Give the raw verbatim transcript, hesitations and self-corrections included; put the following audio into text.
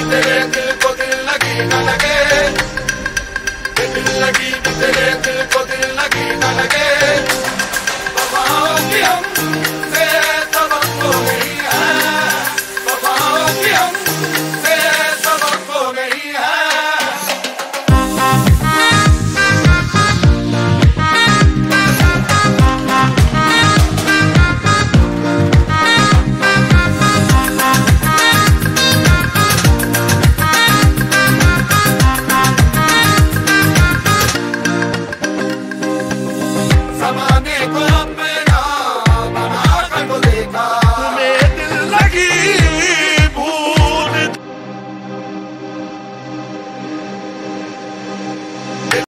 तेरे दिल को दिल लगी न लगे, दिल लगी भी तेरे दिल को दिल लगी न लगे। बाबा की हम